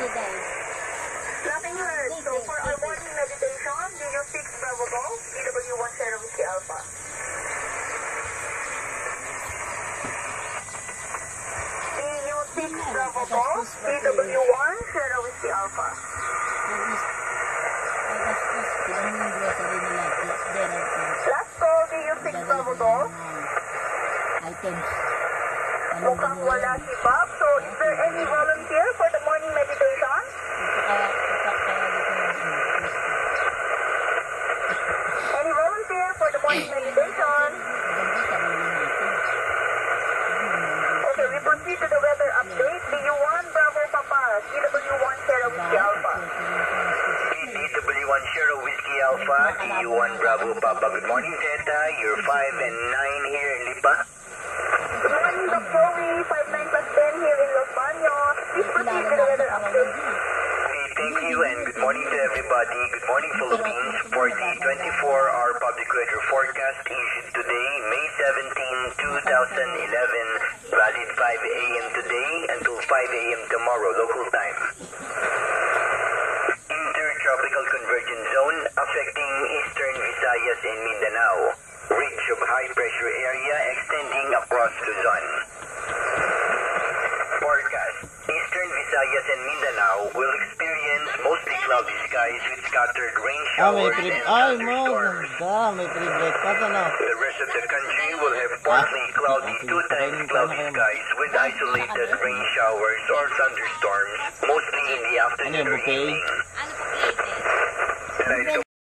Nothing heard. So for our morning meditation, DU6 Bravo Golf, EW1 Sierra Whiskey Alpha. DU6 Bravo Golf, EW1 Sierra Whiskey Alpha. Last call, DU6 Bravo Golf. Mukhang wala si Bob. So is there any volunteer for the morning meditation? Any volunteer for the morning meditation? Okay, we proceed to the weather update. DU1 Bravo Papa, DW1 Sierra Whiskey Alpha. DW1 Sierra Whiskey Alpha, DU1 Bravo Papa. Good morning, Zeta. You're 5 and 9 here in Lipa. Good morning, Doc Joey. 59 plus 10 here in Los Baños. Please proceed to the weather update. Thank you and good morning to everybody. Good morning, Philippines. For the 24-hour public weather forecast issued today, May 17, 2011, valid 5 a.m. today until 5 a.m. tomorrow, local time. Intertropical convergence zone affecting eastern Visayas and Mindanao. Ridge of high pressure area extending across Luzon. Forecast. Eastern Visayas and Mindanao will experience mostly cloudy skies with scattered rain showers and thunderstorms. The rest of the country will have partly cloudy, 2 times cloudy skies with isolated rain showers or thunderstorms, mostly in the afternoon or evening.